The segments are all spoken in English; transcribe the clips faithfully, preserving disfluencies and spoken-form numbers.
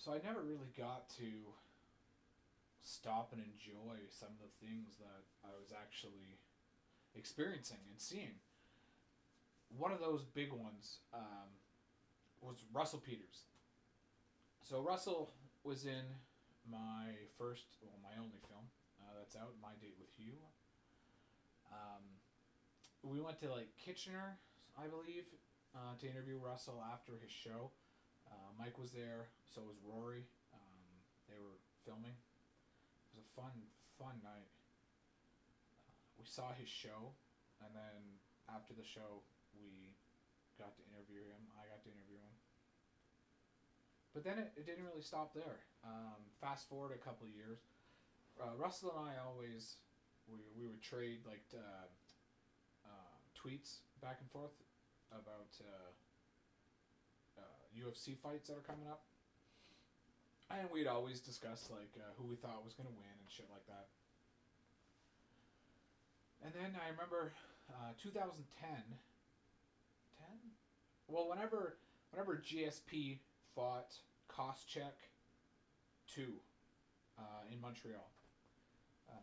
So I never really got to stop and enjoy some of the things that I was actually experiencing and seeing. One of those big ones um, was Russell Peters. So Russell was in my first, well, my only film uh, that's out, My Date with You. Um, we went to like Kitchener, I believe, uh, to interview Russell after his show. Uh, Mike was there, so was Rory. Um, they were filming. It was a fun, fun night. We saw his show, and then after the show, we got to interview him. I got to interview him. But then it, it didn't really stop there. Um, fast forward a couple of years, uh, Russell and I always we, we would trade like uh, uh, tweets back and forth about uh, uh, U F C fights that are coming up, and we'd always discuss like uh, who we thought was gonna win and shit like that. And then I remember uh, twenty ten, ten? Well, whenever whenever G S P fought Koscheck two uh, in Montreal. Um,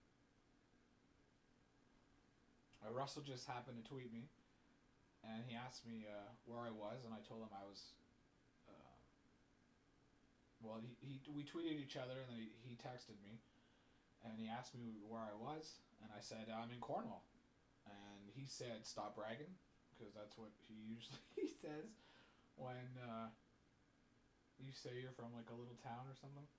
uh, Russell just happened to tweet me, and he asked me uh, where I was, and I told him I was. Uh, well, he, he we tweeted each other, and then he, he texted me, and he asked me where I was, and I said I'm in Cornwall, and he said stop bragging, because that's what he usually says when uh, you say you're from like a little town or something.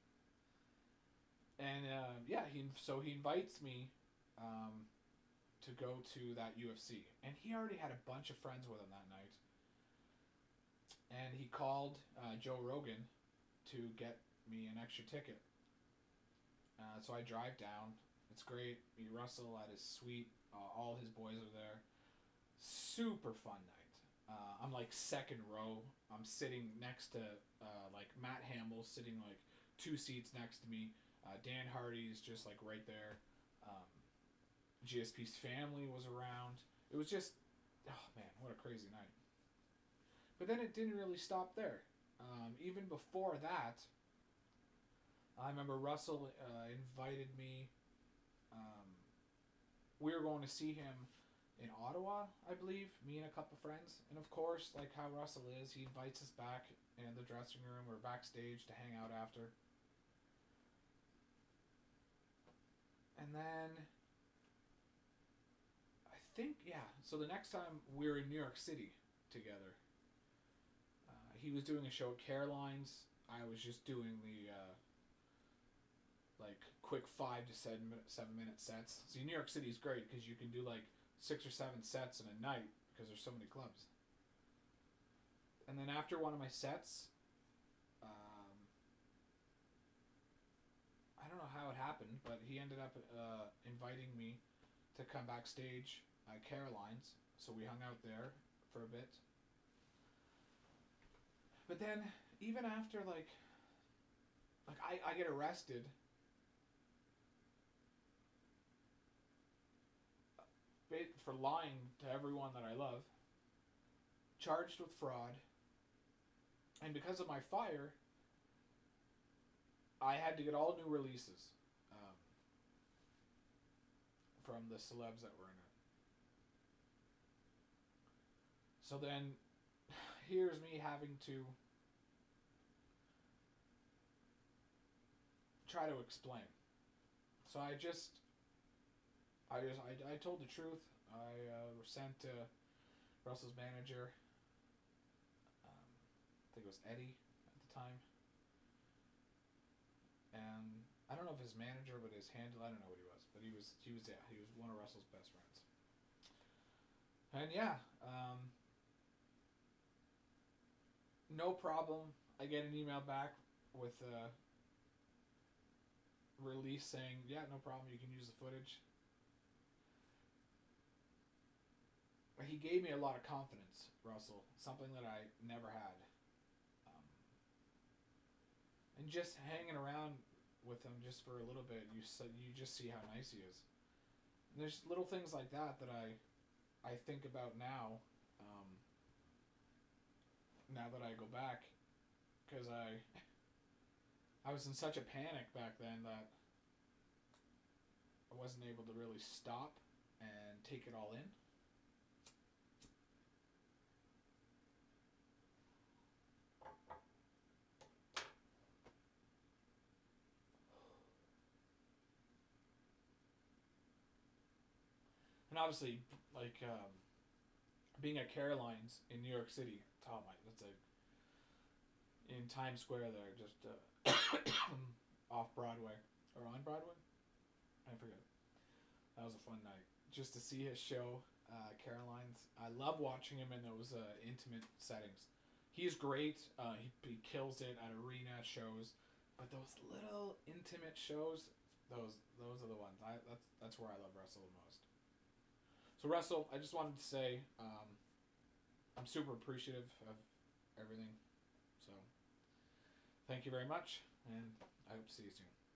And uh, yeah, he so he invites me um, to go to that U F C, and he already had a bunch of friends with him that night. And he called uh, Joe Rogan to get me an extra ticket. Uh, so I drive down. It's great. Meet Russell at his suite. Uh, all his boys are there. Super fun night. Uh, I'm like second row. I'm sitting next to uh, like Matt Hamill, sitting like two seats next to me. Uh, Dan Hardy's just like right there. Um, G S P's family was around. It was just, oh man, what a crazy night. But then it didn't really stop there. Um, even before that, I remember Russell uh, invited me. Um, we were going to see him in Ottawa, I believe, me and a couple friends. And of course, like how Russell is, he invites us back in the dressing room or backstage to hang out after. And then, I think, yeah, so the next time we were in New York City together, uh, he was doing a show at Caroline's. I was just doing the, uh, like, quick five to seven minute, seven minute sets. See, New York City is great because you can do, like, six or seven sets in a night because there's so many clubs. And then after one of my sets, um, I don't know how it happened, but he ended up uh, inviting me to come backstage at Caroline's. So we hung out there for a bit. But then, even after, like, like I, I get arrested for lying to everyone that I love, charged with fraud, and because of my fire, I had to get all new releases um, from the celebs that were in it. So then, here's me having to try to explain. So I just, I just, I, I told the truth. I uh, was sent to Russell's manager. Um, I think it was Eddie at the time. And I don't know if his manager, but his handler, I don't know what he was, but he was, he was, yeah, he was one of Russell's best friends. And yeah, um, no problem. I get an email back with a release saying, yeah, no problem, you can use the footage. He gave me a lot of confidence, Russell, something that I never had. Um, and just hanging around with him just for a little bit, you you just see how nice he is. And there's little things like that that I I think about now. Um, now that I go back, because I I was in such a panic back then that I wasn't able to really stop and take it all in. And obviously, like um, being at Caroline's in New York City, oh my, that's a in Times Square there, just uh, off Broadway or on Broadway, I forget. That was a fun night just to see his show, uh, Caroline's. I love watching him in those uh, intimate settings. He's great. Uh, he, he kills it at arena shows, but those little intimate shows, those those are the ones. I that's that's where I love Russell the most. So Russell, I just wanted to say um, I'm super appreciative of everything. So thank you very much, and I hope to see you soon.